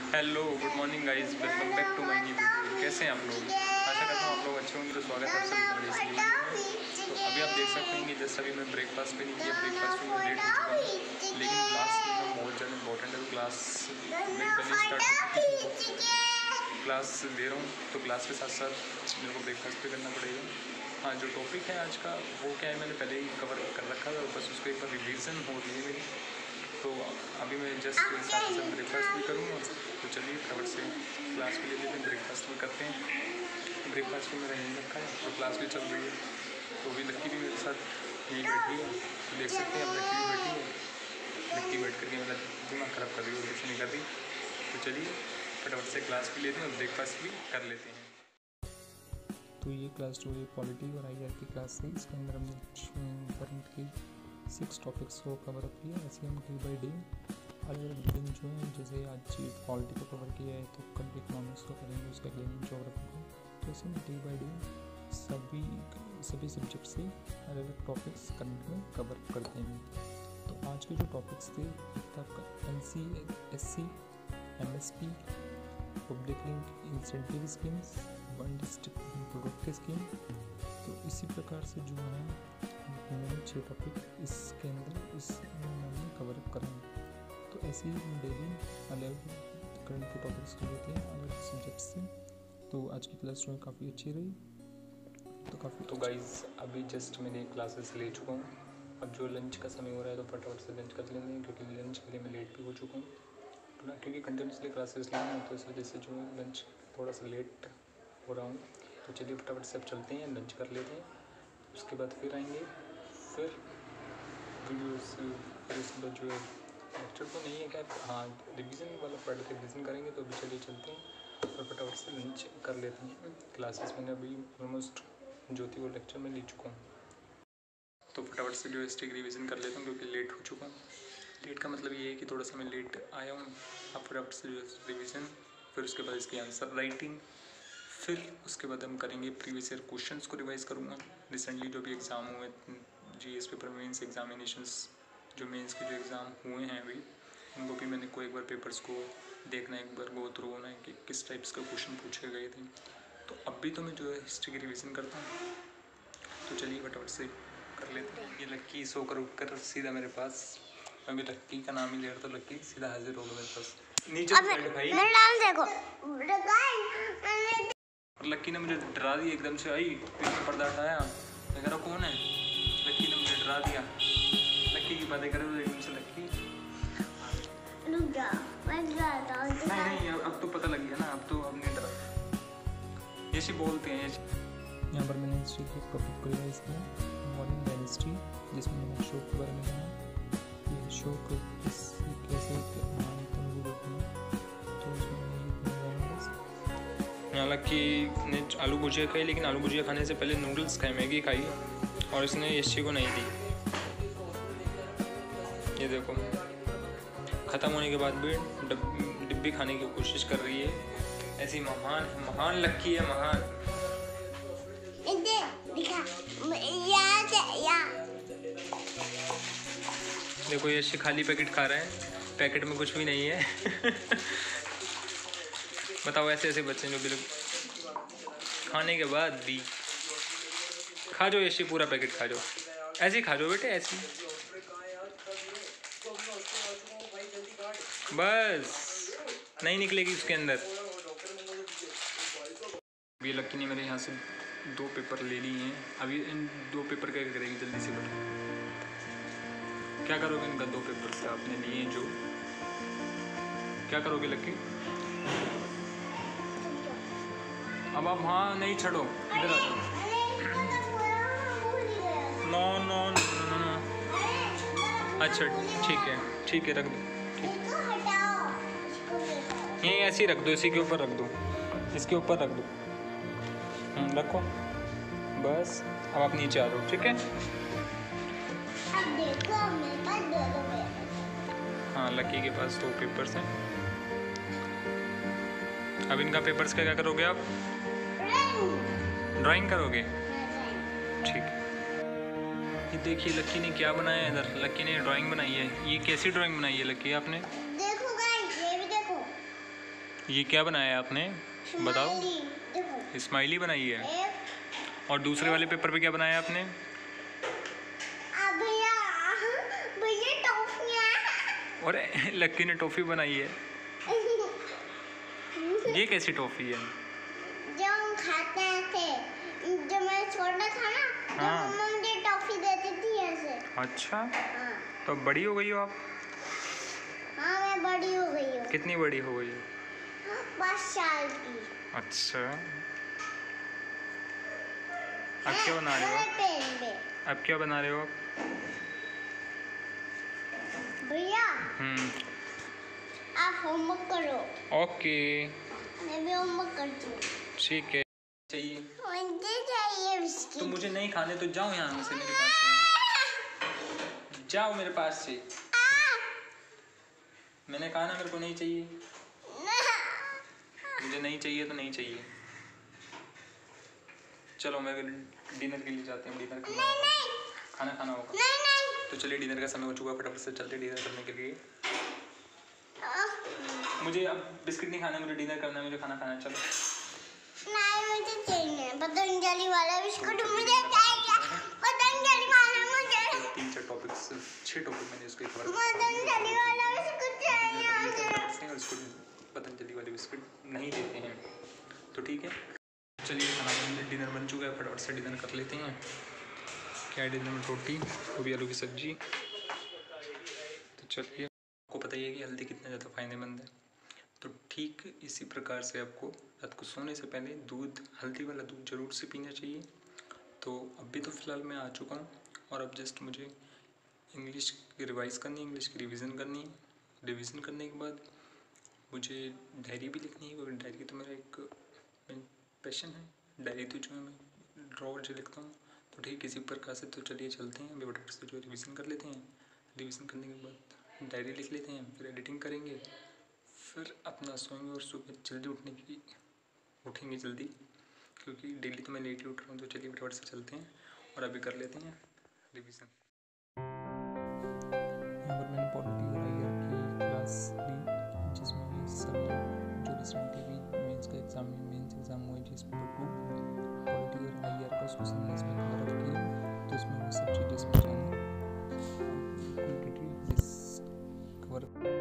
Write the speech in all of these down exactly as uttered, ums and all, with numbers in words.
Hello good morning guys, welcome back to my new video. कैसे हैं आप लोग? आशा करता हूँ आप लोग अच्छे होंगे। तो स्वागत है आप सभी का इस वीडियो में। तो अभी आप देख सकते हैं कि जैसे अभी मैं ब्रेकफास्ट पे नहीं किया, ब्रेकफास्ट में मैं लेट हो चुका हूँ, लेकिन क्लास लेना बहुत ज़्यादा इंपॉर्टेंट है। तो क्लास में पहले स्टार्ट क्लास ले रहा हूँ, तो क्लास के साथ साथ मेरे को ब्रेकफास्ट भी करना पड़ेगा। हाँ, जो टॉपिक है आज का वो क्या है, मैंने पहले ही कवर कर रखा था, बस उसको एक बार रिविज़न हो रही है मेरी। तो अभी मैं जस्ट साथ साथ ब्रेकफास्ट भी करूँगा। तो चलिए फटाफट से क्लास भी ले लेते हैं, ब्रेकफास्ट भी करते हैं। ब्रेकफास्ट में मेरा यहीं रखा है, तो क्लास भी चल रही है। तो अभी लक्की भी मेरे साथ यहीं बैठी है, तो देख सकते हैं अब लक्की भी बैठी है। लक्की बैठ करके मेरा दिमाग ख़राब कर रही है, कैसे नहीं कर रही। तो चलिए फटाफट से क्लास भी लेते हैं और ब्रेकफास्ट भी कर लेते हैं। तो ये क्लास जो है पॉलिटी और आई आर की क्लास है, इसके अंदर हमने करंट की सिक्स टॉपिक्स को कवर अप किया। ऐसे हम डे बाई डे अलग अलग दिन जो है, जैसे आज पॉलिटी को कवर किया है तो कल इकोनॉमिक्स को करेंगे, उसके अगले दिन ज्योग्राफी को। तो ऐसे हम डे बाई डे सभी सभी सब्जेक्ट से अलग अलग टॉपिक्स करंट में कवर करते हैं। तो आज के जो टॉपिक्स थे, एक था आपका N C S C M S P, public link incentive schemes, one district product scheme. तो इसी प्रकार से जो है मैंने छः टॉपिक इसके अंदर इस में कवर अप करेंगे। तो ऐसे ही डेली अलग करंट के टॉपिक्स जो होते हैं अलग सब्जेक्ट से। तो आज की क्लास जो है काफ़ी अच्छी रही। तो काफ़ी तो गाइज अभी जस्ट मैंने क्लासेस ले चुका हूँ। अब जो लंच का समय हो रहा है तो फटाफट से लंच कर लेंगे, क्योंकि लंच के लिए मैं लेट भी हो चुका हूँ। तो ना क्योंकि कंटिन्यूसली क्लासेस लेना है, तो इस वजह से जो है लंच थोड़ा सा लेट हो रहा हूँ। तो चलिए फटाफट से अब चलते हैं, लंच कर लेते हैं, उसके बाद फिर आएंगे, फिर वीडियोस, फिर उसके बाद जो है लेक्चर तो नहीं है क्या, हाँ रिवीजन वाला पढ़ के रिवीजन करेंगे। तो अभी चलिए चलते हैं और फटाफट से लंच कर लेते हैं। क्लासेस मैंने अभी ऑलमोस्ट जो थी वो लेक्चर में ले चुका हूँ। तो फटाफट से जो है स्टिक रिवीजन कर लेता हूँ, क्योंकि लेट हो चुका हूँ। लेट का मतलब ये है कि थोड़ा सा मैं लेट आया हूँ। अब फटाफट से जो है रिवीजन, फिर उसके बाद इसकी आंसर राइटिंग, फिर उसके बाद हम करेंगे प्रीवियस ईयर क्वेश्चंस को रिवाइज़ करूँगा। रिसेंटली जो भी एग्ज़ाम हुए G S paper mains examinations, जो मेंस के जो एग्ज़ाम हुए हैं अभी, उनको भी मैंने को एक बार पेपर्स को देखना है, एक बार गो थ्रू होना है कि किस टाइप्स का क्वेश्चन पूछे गए थे। तो अभी तो मैं जो है हिस्ट्री की रिवीजन करता हूँ। तो चलिए फटाफट से कर लेते हैं। ये लक्की सो कर उठ कर सीधा मेरे पास, अभी लक्की का नाम ही ले रहा, तो लक्की सीधा हाजिर हो गया मेरे पास। नीचे भाई देखो और लक्की ने मुझे डरा दिया एकदम से। आई पीछे पर्दा हटाया, मैं कह रहा कौन है, लक्की ने मुझे डरा दिया। लक्की की बातें करे तो एकदम से लक्की रुक जा, मैं डराता हूं। नहीं नहीं अब तो पता लग गया ना, अब तो अब नहीं डरा। ऐसे बोलते हैं। यहाँ पर मैंने हिस्ट्री के टॉपिक को रिवाइज किया, मॉडर्न डायनेस्टी, जिसमें मैंने अशोक के बारे में जाना कि अशोक किस कैसे हालांकि ने आलू भुजिया खाई, लेकिन आलू भुजिया खाने से पहले नूडल्स खाए, मैगी खाई, और इसने यशी को नहीं दी। ये देखो ख़त्म होने के बाद भी डिब्बी खाने की कोशिश कर रही है। ऐसी महान महान लक्की है, महान। देखो यशी खाली पैकेट खा रहा है, पैकेट में कुछ भी नहीं है। बताओ ऐसे ऐसे बच्चे जो बिल्कुल खाने के बाद भी खा जाओ, ऐसे पूरा पैकेट खा जाओ, ऐसे ही खा जाओ बेटे, ऐसे बस नहीं निकलेगी उसके अंदर। ये लक्की ने मेरे यहाँ से दो पेपर ले लिए हैं। अभी इन दो पेपर क्या करेंगे, जल्दी से बताओ क्या करोगे इनका? दो पेपर से आपने लिए जो, क्या करोगे लक्की? अब आप हाँ नहीं छोड़ो, इधर आ जाओ। नो नो नो नो, अच्छा ठीक है ठीक है, रख दो, ठीक यहीं ऐसे ही रख दो, इसी के ऊपर रख दो, इसके ऊपर रख दो, रखो बस। अब आप नीचे आ जाओ, ठीक है? हाँ लक्की के पास दो पेपर्स हैं। अब इनका पेपर्स का क्या करोगे आप? ड्राइंग करोगे, ठीक है। ये देखिए लक्की ने क्या बनाया है इधर, लक्की ने ड्राइंग बनाई है। ये कैसी ड्राइंग बनाई है लक्की आपने? देखो गाइस, ये भी देखो। ये क्या बनाया है आपने, बताओ। स्माइली, देखो स्माइली बनाई है। एक। और दूसरे वाले पेपर पे क्या बनाया आपने? आ भैया भैया टॉफियाँ। और लक्की ने टॉफ़ी बनाई है। ये कैसी टॉफ़ी है? जो हम खाते थे, जब मैं छोटा था ना, जब हाँ। मम्मा मुझे टॉफी देती थी ऐसे। अच्छा, हाँ तो अब बड़ी हो गई हो आप? हाँ मैं बड़ी हो गई हूँ। कितनी बड़ी हो गई हो? पाँच साल की। अच्छा, अब क्या बना रहे हो बड़े आप? पेन पे। अब क्या बना रहे हो आप? भैया हम्म, आप होमवर्क करो, ओके, मैं भी होमवर्क करती हूँ। ठीक है। चाहिए मुझे चाहिए तो बिस्किट। मुझे नहीं खाने, तो जाओ यहाँ से, मेरे पास से जाओ, मेरे पास से। मैंने कहा ना मेरे को नहीं चाहिए। मुझे नहीं चाहिए तो नहीं चाहिए। चलो मैं डिनर के लिए जाते हैं, डिनर करना नहीं होगा, नहीं खाना खाना होगा। नहीं नहीं। तो चलिए, डिनर का समय हो चुका, फटाफट से चलते डिनर करने के लिए। आ, मुझे अब बिस्किट नहीं खाना, मुझे डिनर करना है, मुझे खाना खाना है। चलो नहीं मुझे चाहिए पतंजलि वाला बिस्कुट, मुझे चाहिए पतंजलि वाला, मुझे तीन चार टॉपिक्स, छह टॉपिक मैंने उसके कवर पतंजलि वाला बिस्कुट चाहिए मुझे। और उसको पतंजलि वाले बिस्किट नहीं देते हैं, तो ठीक है। चलिए, खाना बन डिनर बन चुका है, फटाफट से डिनर कर लेते हैं। क्या है डिनर में? रोटी, गोभी आलू की सब्जी। तो चलिए, आपको पता ही है कि हल्दी कितना ज़्यादा फायदेमंद है, तो ठीक इसी प्रकार से आपको रात को सोने से पहले दूध, हल्दी वाला दूध ज़रूर से पीना चाहिए। तो अभी तो फ़िलहाल मैं आ चुका हूँ, और अब जस्ट मुझे इंग्लिश की रिवाइज़ करनी है, इंग्लिश की रिवीजन करनी है। रिवीजन करने के बाद मुझे डायरी भी लिखनी है, क्योंकि डायरी तो मेरा एक पैशन है। डायरी तो जो है मैं ड्रॉ जो लिखता हूँ, तो ठीक इसी प्रकार से। तो चलिए चलते हैं, अभी फटाफट से जो रिवीजन कर लेते हैं। रिवीजन करने के बाद डायरी लिख लेते हैं, फिर एडिटिंग करेंगे, फिर अपना सोएंगे, और सुबह जल्दी उठने की उठेंगे जल्दी, क्योंकि डेली तो मैं लेट ही उठ रहा हूँ। तो चलिए फटाफट से चलते हैं और अभी कर लेते हैं रिवीजन। यहाँ पर मैंने पॉलिटी और आई आर की क्लास ली, जिसमें भी सब जो रिसेंटली भी मेंस का एग्ज़ाम में मेंस एग्ज़ाम हुआ है, जिस पेपर टू पॉलिटी और आई आर का सोशल में इसमें कवर अप किया, तो इसमें वो सब चीज़ें इसमें जानी बिल्कुल डिटेल दिस कवर।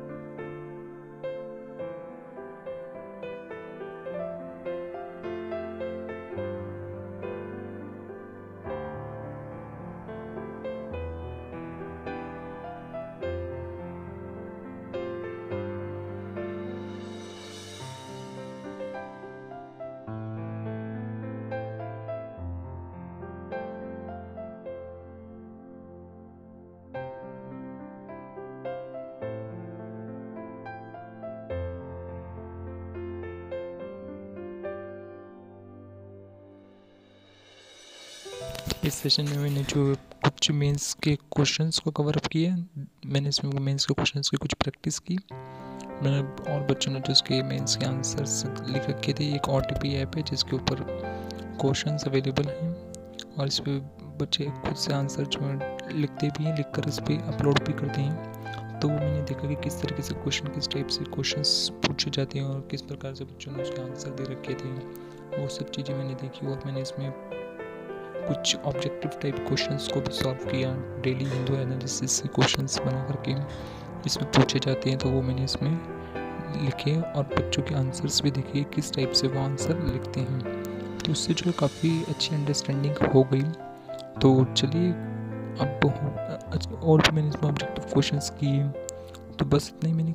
इस सेशन में मैंने जो कुछ मेंस के क्वेश्चंस को कवर अप किया, मैंने इसमें मेंस के क्वेश्चंस की कुछ प्रैक्टिस की। मैंने और बच्चों ने जो उसके मेंस के आंसर्स लिख रखे थे। एक ओ टी पी ऐप है जिसके ऊपर क्वेश्चंस अवेलेबल हैं, और इस पर बच्चे खुद से आंसर जो लिखते भी हैं, लिख कर इस पर अपलोड भी करते हैं। तो वो मैंने देखा कि किस तरीके से क्वेश्चन, किस टाइप से क्वेश्चंस पूछे जाते हैं, और किस प्रकार से बच्चों ने उसके आंसर दे रखे थे, वो सब चीज़ें मैंने देखी। और मैंने इसमें कुछ ऑब्जेक्टिव टाइप क्वेश्चंस को भी सॉल्व किया। डेली हिंदू एनालिसिस से क्वेश्चंस बना करके इसमें पूछे जाते हैं, तो वो मैंने इसमें लिखे, और बच्चों के आंसर्स भी देखे किस टाइप से वो आंसर लिखते हैं। तो उससे जो काफ़ी अच्छी अंडरस्टैंडिंग हो गई। तो चलिए, अब और भी मैंने इसमें ऑब्जेक्टिव क्वेश्चंस किए, तो बस इतना ही मैंने।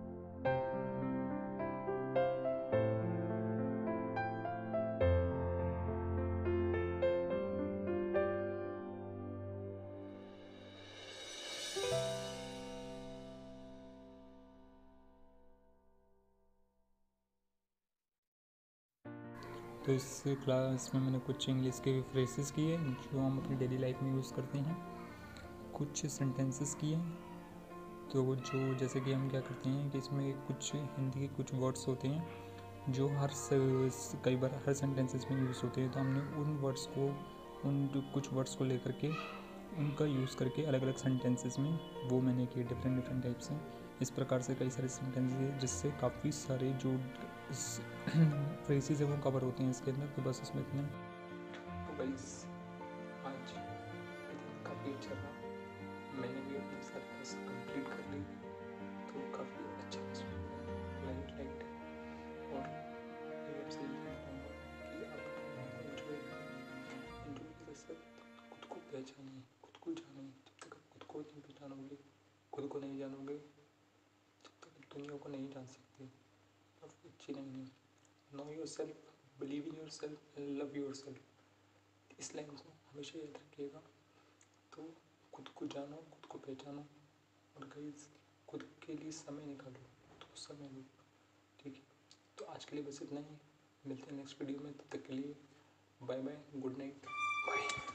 तो इस क्लास में मैंने कुछ इंग्लिश के फ्रेजेस किए जो हम अपनी डेली लाइफ में यूज़ करते हैं, कुछ सेंटेंसेस किए। तो जो जैसे कि हम क्या करते हैं कि इसमें कुछ हिंदी के कुछ वर्ड्स होते हैं जो हर कई बार हर सेंटेंसेस में यूज़ होते हैं, तो हमने उन वर्ड्स को उन कुछ वर्ड्स को लेकर के उनका यूज़ करके अलग अलग सेंटेंसेस में वो मैंने किए डिफरेंट डिफरेंट टाइप से। इस प्रकार से कई सारे सेंटेंस है जिससे काफ़ी सारे जो फ्रेजेस है वो कवर होते हैं इसके अंदर। तो बस इसमें इतना तो गाइस आज काफ़ी अच्छा रहा, मैंने भी अपने सारे क्लास कंप्लीट कर ली तो काफ़ी अच्छा लाइट लाइट और मैं आपसे ये कहना चाहूँगा कि आप एंजॉय एंजॉय के साथ खुद को पहचानिए, खुद को जानिए। जब तक आप खुद को नहीं पहचानोगे, खुद को नहीं जानोगे, तब तक आप दुनिया को नहीं जान सकते। आप अच्छी नहीं है। Know yourself, believe in yourself, love yourself. इस लाइन को हमेशा याद रखिएगा। तो खुद को जानो, खुद को पहचानो और गाइस खुद के लिए समय निकालो, खुद को समय दो, ठीक है। तो आज के लिए बस इतना ही, मिलते हैं नेक्स्ट वीडियो में। तब तक के लिए bye bye, good night, bye.